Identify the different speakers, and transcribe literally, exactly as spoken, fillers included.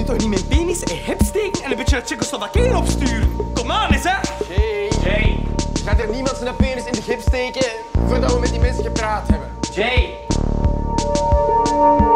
Speaker 1: toch niet mijn penis in hip steken en een beetje naar Tsjechoslowakije opsturen? Kom aan eens, hè?
Speaker 2: Jay.
Speaker 1: Jay.
Speaker 2: Gaat er niemand zijn penis in de gips steken voordat we met die mensen gepraat hebben?
Speaker 1: Jay.